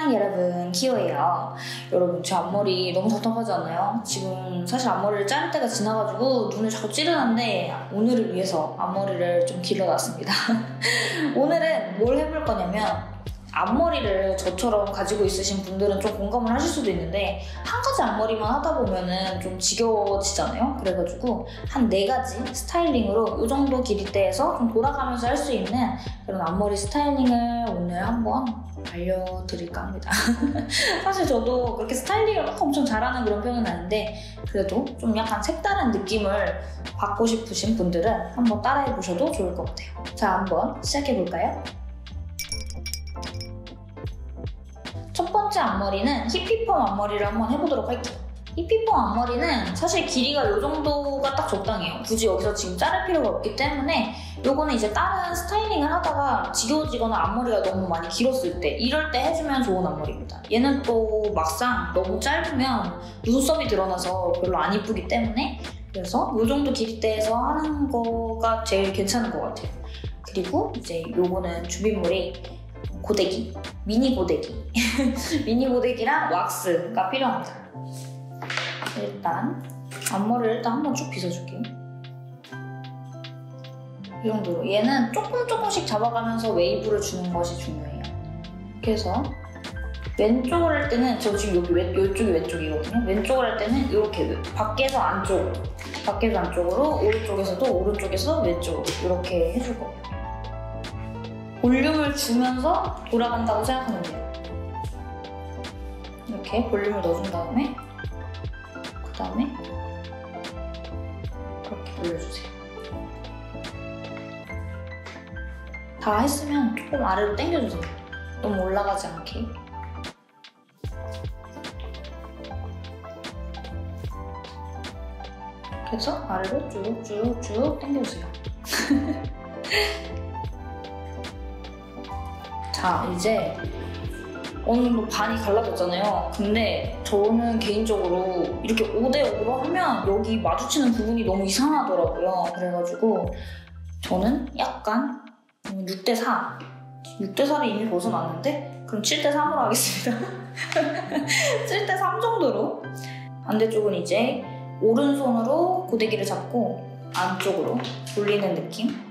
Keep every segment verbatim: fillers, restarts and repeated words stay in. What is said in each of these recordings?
안녕 여러분, 키오예요. 여러분, 제 앞머리 너무 답답하지 않나요? 지금 사실 앞머리를 자를 때가 지나가지고 눈을 자꾸 찌르는데 오늘을 위해서 앞머리를 좀 길러놨습니다. 오늘은 뭘 해볼 거냐면 앞머리를 저처럼 가지고 있으신 분들은 좀 공감을 하실 수도 있는데 한 가지 앞머리만 하다 보면은 좀 지겨워지잖아요. 그래가지고 한 네 가지 스타일링으로 이 정도 길이대에서 좀 돌아가면서 할 수 있는 그런 앞머리 스타일링을 오늘 한번 알려드릴까 합니다. 사실 저도 그렇게 스타일링을 막 엄청 잘하는 그런 편은 아닌데 그래도 좀 약간 색다른 느낌을 받고 싶으신 분들은 한번 따라해보셔도 좋을 것 같아요. 자, 한번 시작해볼까요? 첫 번째 앞머리는 히피펌 앞머리를 한번 해보도록 할게요. 히피펌 앞머리는 사실 길이가 이 정도가 딱 적당해요. 굳이 여기서 지금 자를 필요가 없기 때문에 요거는 이제 다른 스타일링을 하다가 지겨워지거나 앞머리가 너무 많이 길었을 때 이럴 때 해주면 좋은 앞머리입니다. 얘는 또 막상 너무 짧으면 눈썹이 드러나서 별로 안 이쁘기 때문에 그래서 이 정도 길이대에서 하는 거가 제일 괜찮은 것 같아요. 그리고 이제 요거는 준비물이 고데기, 미니 고데기 미니 고데기랑 왁스가 필요합니다. 일단 앞머리를 일단 한번 쭉 빗어줄게요. 이 정도로. 얘는 조금 조금씩 잡아가면서 웨이브를 주는 것이 중요해요. 이렇게 해서 왼쪽을 할 때는 저 지금 여기 왼, 이쪽이 왼쪽이거든요. 왼쪽을 할 때는 이렇게 밖에서 안쪽으로 밖에서 안쪽으로 오른쪽에서도 오른쪽에서 왼쪽으로 이렇게 해줄 거예요. 볼륨을 주면서 돌아간다고 생각하면 돼요. 이렇게 볼륨을 넣어준 다음에 그 다음에 이렇게 올려주세요. 다 했으면 조금 아래로 당겨주세요. 너무 올라가지 않게. 이렇게 해서 아래로 쭉쭉쭉 당겨주세요. 자, 이제 어느 정도 반이 갈라졌잖아요. 근데 저는 개인적으로 이렇게 오 대 오로 하면 여기 마주치는 부분이 너무 이상하더라고요. 그래가지고 저는 약간 육 대 사 육 대 사를 이미 벗어났는데 그럼 칠 대 삼으로 하겠습니다. 칠 대 삼 정도로. 반대쪽은 이제 오른손으로 고데기를 잡고 안쪽으로 돌리는 느낌.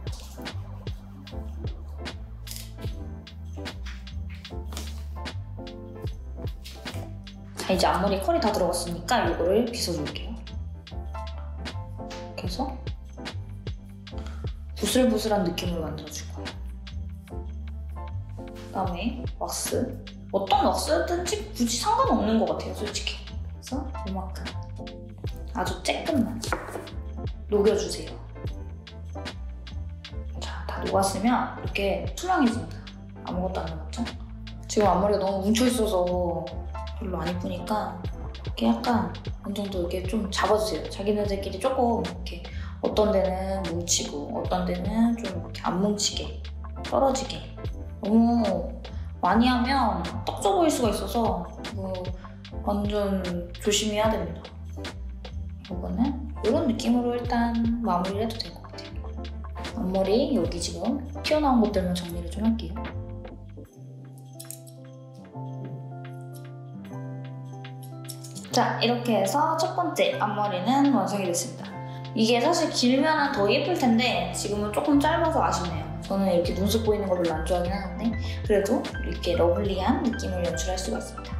자, 이제 앞머리 컬이 다 들어갔으니까 이거를 빗어줄게요. 이렇게 해서 부슬부슬한 느낌으로 만들어줄 거예요. 그 다음에 왁스. 어떤 왁스든지 굳이 상관없는 것 같아요, 솔직히. 그래서 이만큼 아주 쬐끔만 녹여주세요. 자, 다 녹았으면 이렇게 투명해집니다. 아무것도 안 남았죠? 지금 앞머리가 너무 뭉쳐있어서 별로 안 이쁘니까 이렇게 약간 어느 정도 이렇게 좀 잡아주세요. 자기네들끼리 조금 이렇게 어떤 데는 뭉치고 어떤 데는 좀 이렇게 안 뭉치게 떨어지게. 너무 많이 하면 떡져 보일 수가 있어서 뭐 완전 조심해야 됩니다. 이거는 이런 느낌으로 일단 마무리를 해도 될 것 같아요. 앞머리 여기 지금 튀어나온 것들만 정리를 좀 할게요. 자, 이렇게 해서 첫 번째 앞머리는 완성이 됐습니다. 이게 사실 길면 더 예쁠 텐데 지금은 조금 짧아서 아쉽네요. 저는 이렇게 눈썹 보이는 거 별로 안 좋아하긴 하는데 그래도 이렇게 러블리한 느낌을 연출할 수가 있습니다.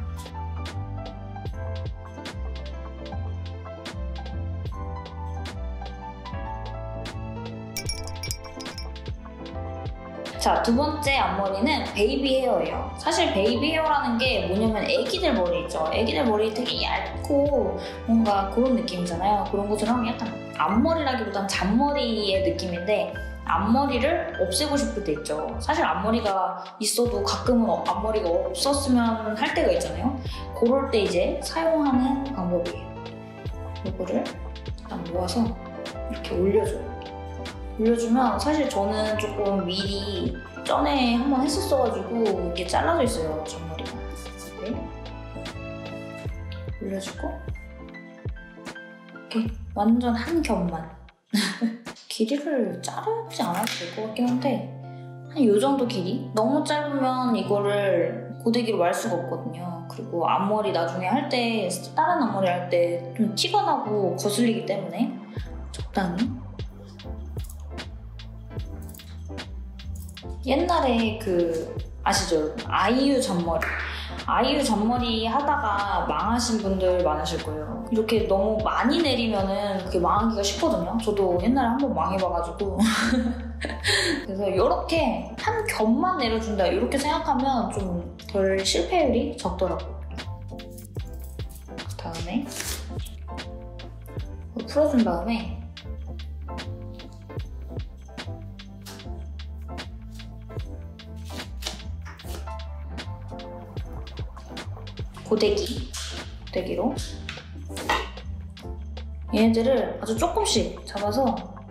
자, 두 번째 앞머리는 베이비 헤어예요. 사실 베이비 헤어라는 게 뭐냐면 애기들 머리 있죠. 애기들 머리 되게 얇고 뭔가 그런 느낌이잖아요. 그런 것처럼 약간 앞머리라기보단 잔머리의 느낌인데 앞머리를 없애고 싶을 때 있죠. 사실 앞머리가 있어도 가끔은 앞머리가 없었으면 할 때가 있잖아요. 그럴 때 이제 사용하는 방법이에요. 이거를 일단 모아서 이렇게 올려줘요. 올려주면 사실 저는 조금 미리 전에 한번 했었어가지고 이게 잘라져 있어요, 잔머리가. 네. 올려주고 이렇게 완전 한 겹만. 길이를 자르지 않아도 될 것 같긴 한데 한 이 정도 길이? 너무 짧으면 이거를 고데기로 말 수가 없거든요. 그리고 앞머리 나중에 할 때, 다른 앞머리 할 때 좀 티가 나고 거슬리기 때문에 적당히. 옛날에 그 아시죠 여러분? 아이유 잔머리. 아이유 잔머리 하다가 망하신 분들 많으실 거예요. 이렇게 너무 많이 내리면은 그게 망하기가 쉽거든요. 저도 옛날에 한번 망해봐가지고. 그래서 이렇게 한 겹만 내려준다 이렇게 생각하면 좀 덜 실패율이 적더라고요. 그 다음에 풀어준 다음에 고데기, 고데기로 얘네들을 아주 조금씩 잡아서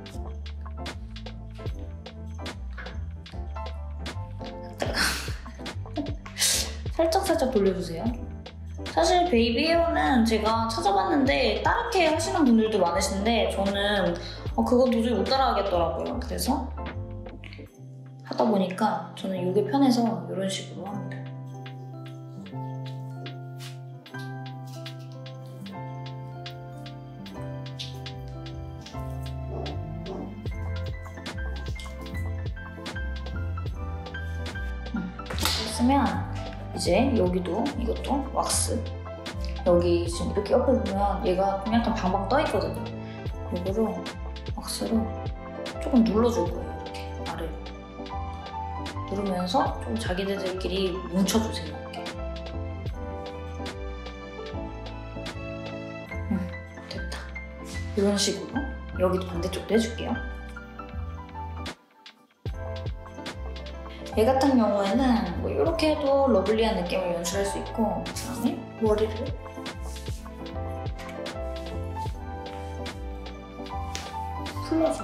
살짝살짝 돌려주세요. 사실 베이비 헤어는 제가 찾아봤는데 따르게 하시는 분들도 많으신데 저는 어, 그건 도저히 못 따라하겠더라고요. 그래서 하다 보니까 저는 이게 편해서 이런 식으로 합니다. 했으면 이제 여기도 이것도 왁스 여기 지금 이렇게 옆에 보면 얘가 좀 약간 방방 떠 있거든요. 이거로 왁스로 조금 눌러줄 거예요. 이렇게 아래로 누르면서 좀 자기들끼리 뭉쳐주세요. 이렇게. 음, 됐다. 이런 식으로 여기도 반대쪽도 해줄게요. 얘 같은 경우에는 뭐 이렇게 해도 러블리한 느낌을 연출할 수 있고 그 다음에 머리를 풀러서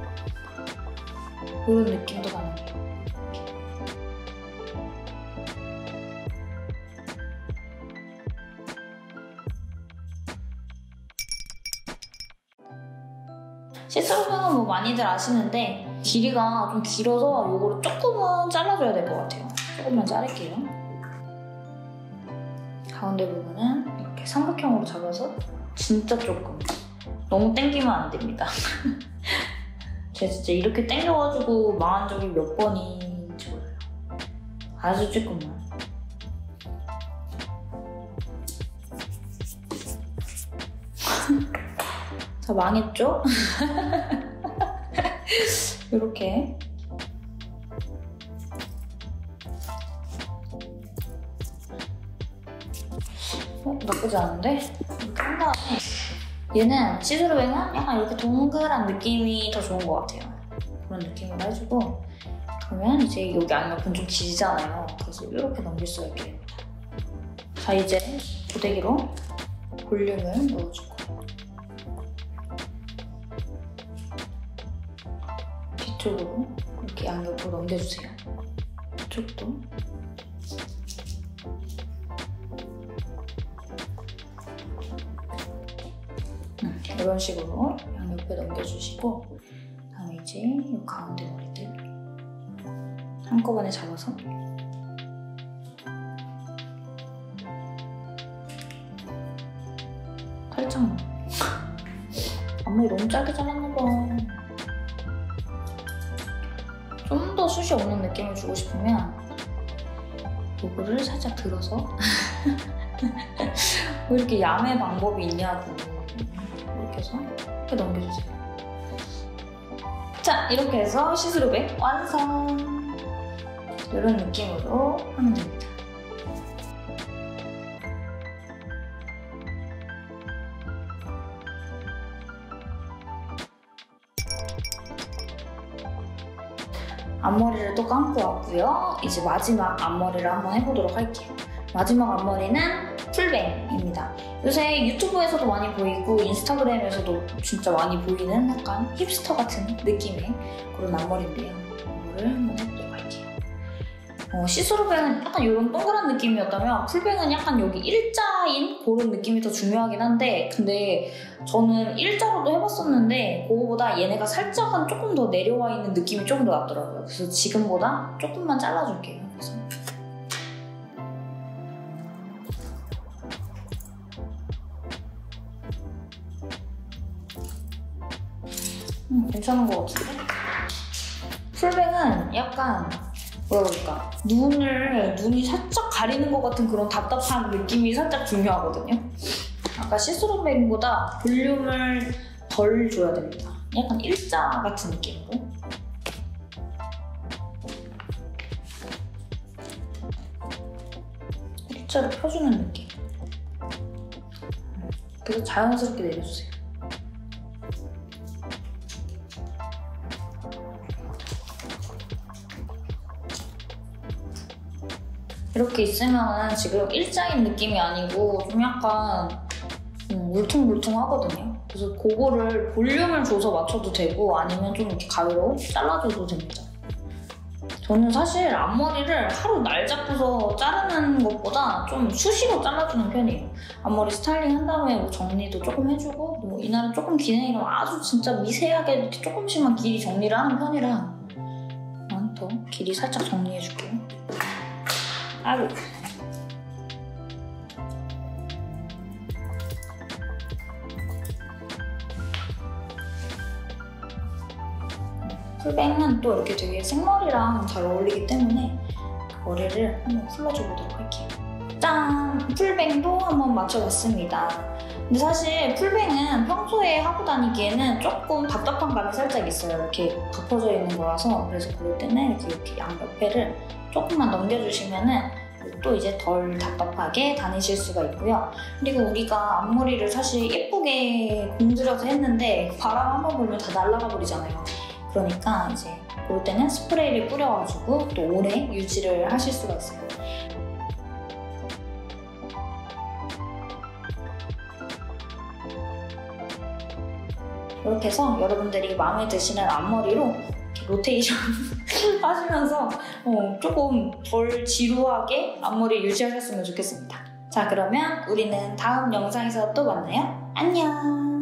이런 느낌도 가능해요. 시스루는 뭐 많이들 아시는데 길이가 좀 길어서 이거를 조금은 잘라줘야 될 것 같아요. 조금만 자를게요. 가운데 부분은 이렇게 삼각형으로 잡아서 진짜 조금. 너무 당기면 안 됩니다. 제가 진짜 이렇게 당겨가지고 망한 적이 몇 번인지 몰라요. 아주 조금만. 자, 망했죠? 이렇게 어, 나쁘지 않은데? 이렇게 한 다음에 얘는 시스루뱅은 약간 이렇게 동그란 느낌이 더 좋은 것 같아요. 그런 느낌으로 해주고 그러면 이제 여기 안옆은 좀 길잖아요. 그래서 이렇게 넘길 수가 있게 됩니다. 자, 이제 고데기로 볼륨을 넣어주고 뒤쪽으로 이렇게 양옆으로 넘겨주세요. 이쪽도 음, 이런 식으로 양옆에 넘겨주시고 다음에 이제 이 가운데 머리들 한꺼번에 잡아서 살짝만 앞머리 너무 짧게 잘랐나봐. 좀 더 숱이 없는 느낌을 주고 싶으면 이거를 살짝 들어서 왜 이렇게 야매 방법이 있냐고 이렇게 해서 이렇게 넘겨주세요. 자, 이렇게 해서 시스루백 완성! 이런 느낌으로 하면 됩니다. 앞머리를 또 감고 왔고요. 이제 마지막 앞머리를 한번 해보도록 할게요. 마지막 앞머리는 풀뱅입니다. 요새 유튜브에서도 많이 보이고 인스타그램에서도 진짜 많이 보이는 약간 힙스터 같은 느낌의 그런 앞머리인데요. 이거를 한번 해보도록 할게요. 어, 시스루뱅은 약간 이런 동그란 느낌이었다면 풀뱅은 약간 여기 일자인 그런 느낌이 더 중요하긴 한데 근데 저는 일자로도 해봤었는데 그거보다 얘네가 살짝은 조금 더 내려와 있는 느낌이 조금 더 낫더라고요. 그래서 지금보다 조금만 잘라줄게요. 그래서 괜찮은 것 같은데? 풀뱅은 약간 뭐라 그럴까, 눈을 눈이 살짝 가리는 것 같은 그런 답답한 느낌이 살짝 중요하거든요. 아까 시스루뱅보다 볼륨을 덜 줘야 됩니다. 약간 일자 같은 느낌으로. 일자로 펴주는 느낌. 그래서 자연스럽게 내려주세요. 이렇게 있으면 지금 일자인 느낌이 아니고 좀 약간 음, 울퉁불퉁하거든요. 그래서 그거를 볼륨을 줘서 맞춰도 되고 아니면 좀 이렇게 가위로 잘라줘도 됩니다. 저는 사실 앞머리를 하루 날 잡고서 자르는 것보다 좀 수시로 잘라주는 편이에요. 앞머리 스타일링 한 다음에 뭐 정리도 조금 해주고, 뭐 이날은 조금 기네 이러면 아주 진짜 미세하게 이렇게 조금씩만 길이 정리를 하는 편이라 더 길이 살짝 정리해줄게요. 아이고. 풀뱅은 또 이렇게 되게 생머리랑 잘 어울리기 때문에 머리를 한번 풀러줘보도록 할게요. 짠! 풀뱅도 한번 맞춰봤습니다. 근데 사실 풀뱅은 평소에 하고 다니기에는 조금 답답한 감이 살짝 있어요. 이렇게 덮어져 있는 거라서. 그래서 그럴 때는 이렇게, 이렇게 양옆에를 조금만 넘겨주시면은 또 이제 덜 답답하게 다니실 수가 있고요. 그리고 우리가 앞머리를 사실 예쁘게 공들여서 했는데 바람 한번 불면 다 날아가 버리잖아요. 그러니까 이제 그럴 때는 스프레이를 뿌려가지고 또 오래 유지를 하실 수가 있어요. 이렇게 해서 여러분들이 마음에 드시는 앞머리로 로테이션 하시면서 어, 조금 덜 지루하게 앞머리 유지하셨으면 좋겠습니다. 자, 그러면 우리는 다음 영상에서 또 만나요. 안녕!